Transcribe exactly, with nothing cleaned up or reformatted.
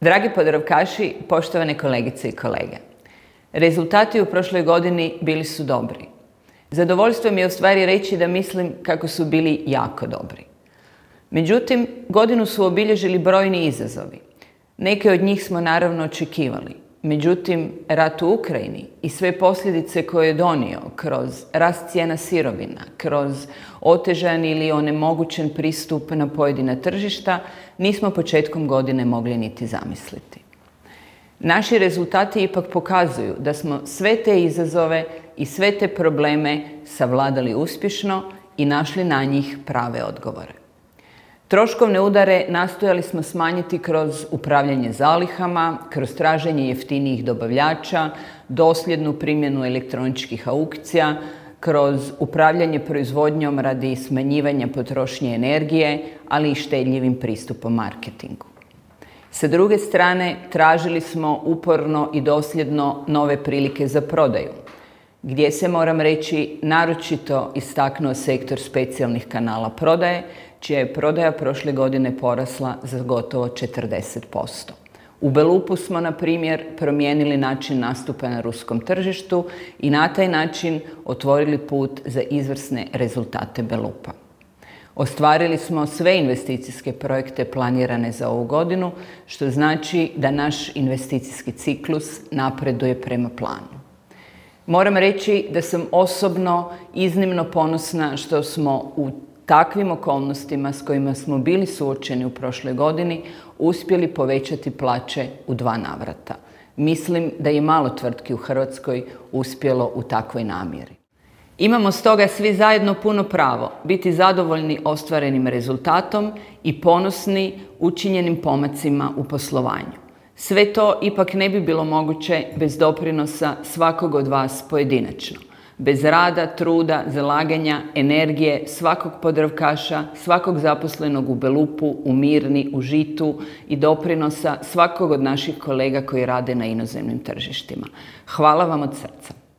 Dragi Podravkaši, poštovane kolegice i kolege. Rezultati u prošloj godini bili su dobri. Zadovoljstvo mi je u stvari reći da mislim kako su bili jako dobri. Međutim, godinu su obilježili brojni izazovi. Neke od njih smo naravno očekivali. Međutim, rat u Ukrajini i sve posljedice koje je donio kroz rast cijena sirovina, kroz otežan ili onemogućen pristup na pojedina tržišta, nismo početkom godine mogli niti zamisliti. Naši rezultati ipak pokazuju da smo sve te izazove i sve te probleme savladali uspješno i našli na njih prave odgovore. Troškovne udare nastojali smo smanjiti kroz upravljanje zalihama, kroz traženje jeftinijih dobavljača, dosljednu primjenu elektroničkih aukcija, kroz upravljanje proizvodnjom radi smanjivanja potrošnje energije, ali i štedljivim pristupom marketingu. Sa druge strane, tražili smo uporno i dosljedno nove prilike za prodaju, gdje se, moram reći, naročito istaknuo sektor specijalnih kanala prodaje, čija je prodaja prošle godine porasla za gotovo četrdeset posto. U Belupu smo, na primjer, promijenili način nastupa na ruskom tržištu i na taj način otvorili put za izvrsne rezultate Belupa. Ostvarili smo sve investicijske projekte planirane za ovu godinu, što znači da naš investicijski ciklus napreduje prema planu. Moram reći da sam osobno iznimno ponosna što smo u takvim okolnostima s kojima smo bili suočeni u prošloj godini uspjeli povećati plaće u dva navrata. Mislim da je malo tvrtki u Hrvatskoj uspjelo u takvoj namjeri. Imamo stoga svi zajedno puno pravo biti zadovoljni ostvarenim rezultatom i ponosni učinjenim pomacima u poslovanju. Sve to ipak ne bi bilo moguće bez doprinosa svakog od vas pojedinačno. Bez rada, truda, zalaganja, energije svakog Podravkaša, svakog zaposlenog u Belupu, u Mirni, u Žitu i doprinosa svakog od naših kolega koji rade na inozemnim tržištima. Hvala vam od srca.